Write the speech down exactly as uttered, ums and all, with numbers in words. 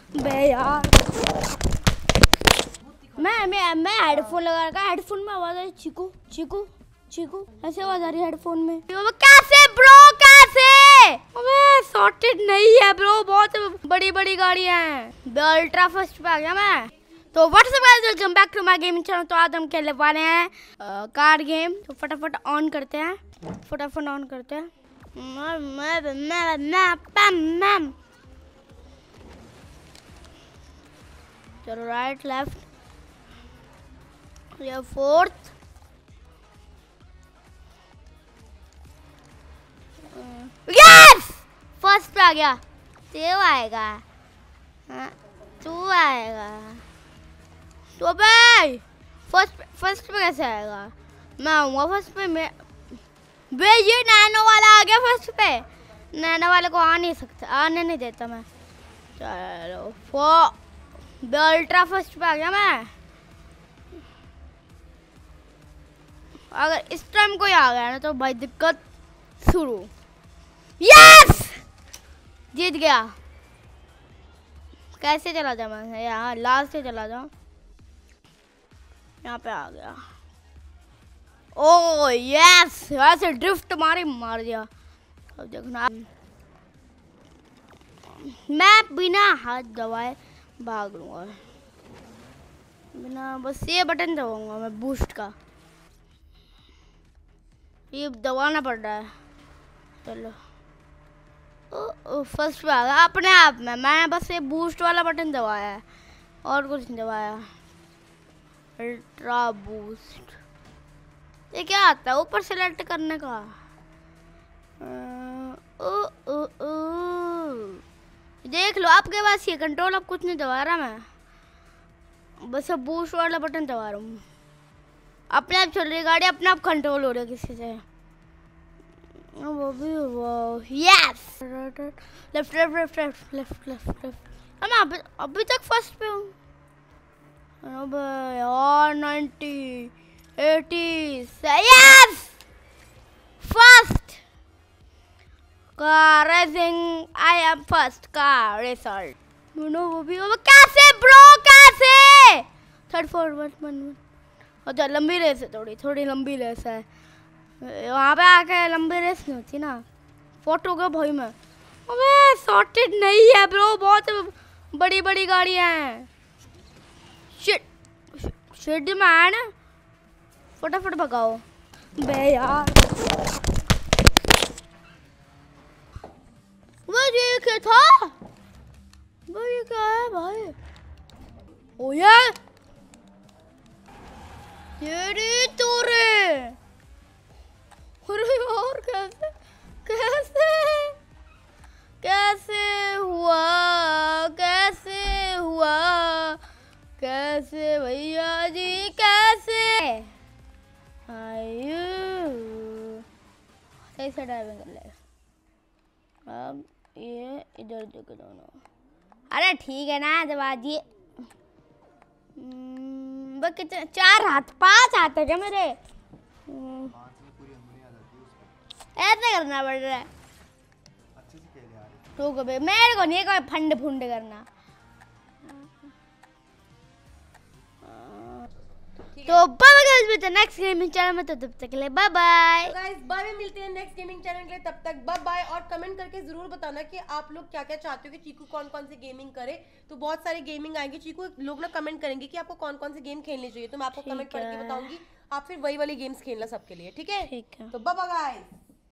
बे यार मैं मैं मैं हेडफोन लगा रखा है, हेडफोन में आवाज आ रही चीकू चीकू चीकू ऐसे आवाज आ रही है हेडफोन में। कैसे ब्रो कैसे? अबे सॉर्टेड नहीं है ब्रो, बहुत बड़ी बड़ी गाड़ियां हैं। अल्ट्रा फर्स्ट पे आ गया मैं। तो what's up guys, welcome back to my gaming channel. तो आज हम खेलने वाले हैं कार गेम। तो फटाफट ऑन करते हैं, फटाफट ऑन करते हैं। चलो राइट लेफ्ट या फोर्थ, यस फर्स्ट पे आ गया। तू आएगा, हाँ तू आएगा। तो भाई फर्स्ट फर्स्ट पे कैसे आएगा? मैं आऊँगा फर्स्ट पे। मैं बे ये नैनो वाला आ गया फर्स्ट पे। नैनो वाले को आ नहीं सकता, आने नहीं देता मैं। चलो फो बे अल्ट्रा फर्स्ट पे आ गया मैं। अगर इस टाइम कोई आ गया ना तो भाई दिक्कत शुरू। यस जीत गया। कैसे चला जाऊँ मैं? यहाँ लास्ट से चला जाऊँ। यहाँ पे आ गया। ओह यस, वैसे ड्रिफ्ट मारी मार दिया। अब देखना मैं बिना हाथ दबाए भाग लूंगा, बिना बस ये बटन दबाऊंगा मैं बूस्ट का। ये दबाना पड़ रहा है। चलो ओ, ओ, फर्स्ट पे आ गया अपने आप में। मैं बस ये बूस्ट वाला बटन दबाया है और कुछ नहीं दबाया। अल्ट्रा बूस्ट ये क्या आता है ऊपर सेलेक्ट करने का? ओ, ओ, ओ, देख लो आपके पास ये कंट्रोल। अब कुछ नहीं दबा रहा मैं, बस अब बूस्ट वाला बटन दबा रहा हूँ। अपने आप चल रही गाड़ी, अपने आप कंट्रोल हो रहा है किसी से। वो भी वो yes left left left left left left left. मैं अभी अभी तक फर्स्ट पे हूँ। अब यार ninety eighty yes first car racing. I am first car racer. वो भी वो कैसे ब्रो कैसे? Third four one one. अच्छा लंबी रेस है, थोड़ी थोड़ी लंबी रेस है। वहाँ पे आके लंबी रेस नहीं होती ना। फोटो का भाई मैं। अबे सॉर्टेड नहीं है ब्रो, बहुत बड़ी बड़ी गाड़ियाँ हैं। शिट शिट मैन, फटाफट भगाओ बे यार। वो ये क्या था? वो ये क्या है भाई? ओ यार तेरी तोरे। अरे यार कैसे कैसे कैसे हुआ कैसे हुआ कैसे भैया जी कैसे? आयु सही से ड्राइविंग कर ले। अब ये इधर देखो दोनों। अरे ठीक है ना दबा दिए। बस कितने चार हाथ पांच हाथ है क्या मेरे? ऐसे करना पड़ रहा है। तो कभी मेरे को नहीं कोई फंड फुंड करना। तो बाय गाइस, मिलते हैं नेक्स्ट गेमिंग चैनल में। तो तब तक के लिए bye bye guys, bye bye. मिलते हैं नेक्स्ट गेमिंग चैनल के लिए, तब तक बाय बाय। और कमेंट करके जरूर बताना कि आप लोग क्या क्या चाहते हो कि चीकू कौन कौन से गेमिंग करे। तो बहुत सारे गेमिंग आएंगे। चीकू लोग ना कमेंट करेंगे कि आपको कौन कौन से गेम खेलने चाहिए, तो मैं आपको कमेंट करके बताऊंगी। आप फिर वही वाली गेम्स खेलना सबके लिए, ठीक है? ठीक है। तो बाय बाय गाइस।